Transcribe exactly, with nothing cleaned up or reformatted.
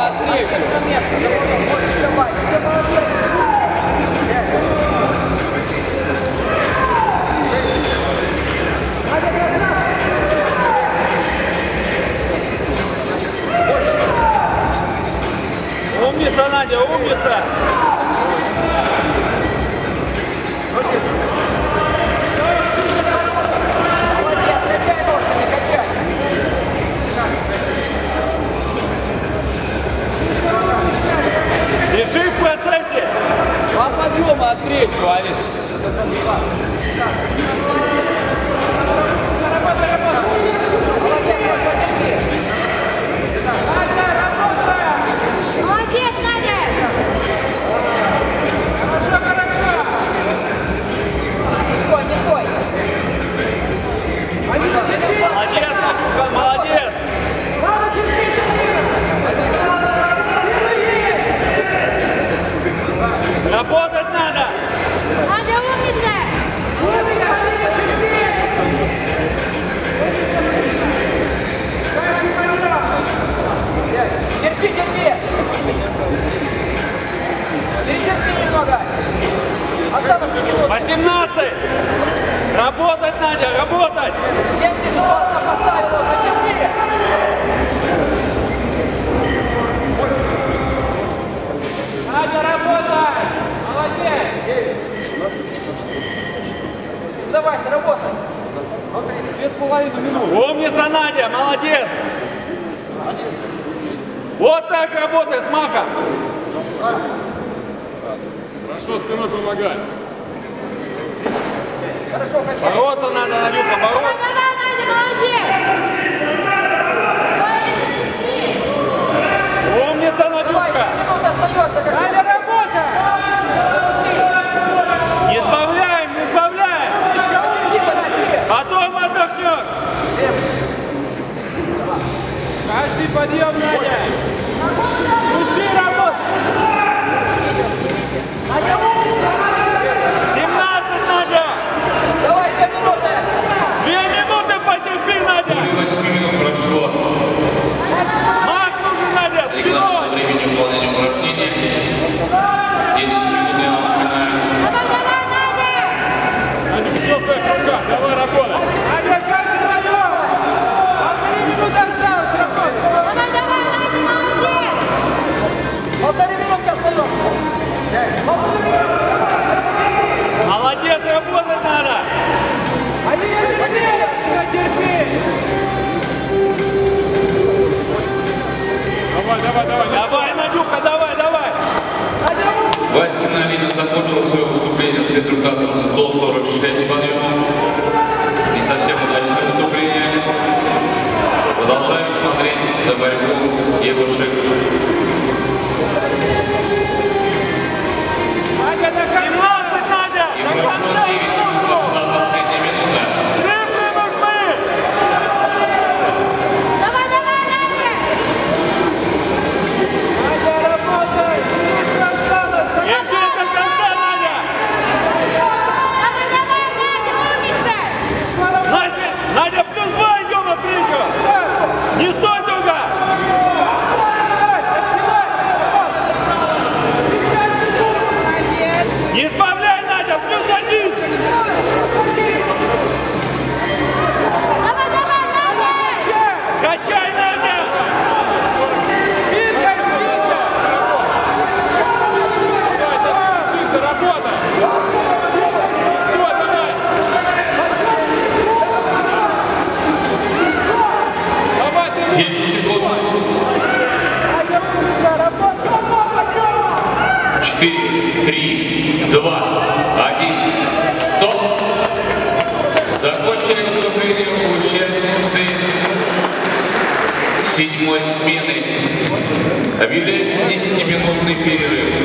подъема от третьего. Умница, Надя, умница! Держи в процессе! Два подъема от третьего, Алис. Молодец, Надя! Хорошо, хорошо! Не стой, не стой! Молодец, Надюха, молодец! Работать надо! Надя, умница! Терпи, терпи! Перетерпи немного! Осталось минут! восемнадцать! Работать, Надя, работать! Всем тяжело, она поставила уже, терпи! Надя, работай! Молодец! Сдавайся, работай! Две с половиной минуты. Умница, Надя, молодец! Вот так работай с махом! Хорошо, спиной помогай. Хорошо, качай! Бороться надо, Надюха, Давай, бороться! давай, Надя, молодец! Умница, Давай, Надюшка! минута остается, как Надя, работа! Не сбавляем, не сбавляем! Потом отдохнешь! Каждый подъем, Надя. Души работай! Надя, семнадцать, Надя! давай, две минуты! Две минуты потерпи, Надя! Более восьми минут прошло. Мах нужен, Надя, Регламент спиной! времени выполнения упражнений. десять минут, я напоминаю. Давай, давай, Надя! Надя, все в твоих руках, давай работай. Надя, каждый подъем. Полторы минуты осталось работать. Давай, давай, Надя, молодец! Полторы минутки остается! Полторы минутки! Молодец, работать надо! Терпи. Давай, давай, давай. Давай, Надюха, давай, давай! Васькина Алина закончила свое выступление с результатом сто сорок шесть подъемов. Не совсем удачное выступление. Продолжаем смотреть за борьбу девушек. Надя, до конца. семнадцать, Надя! И До прошло конца девять минут, минуту! пошла последняя минута. Цифры нужны! Давай, давай, Надя! Надя, работай. Минутка осталось. Терпи до конца, Надя! Давай, давай, Надя, умничка! Настя, Надя, плюс два идем от третьего! Не стой долго! Не сбавляй, Надя, плюс один! Давай, давай, Надя! Качай, Надя! Спинка, спинка. Давай, сейчас учиться, работай. Стой, давай. Давай, ты. десять секунд. Надя, умница, работай. четыре, три, два, один, стоп. Закончили выступление участницы седьмой смены. Объявляется десятиминутный перерыв.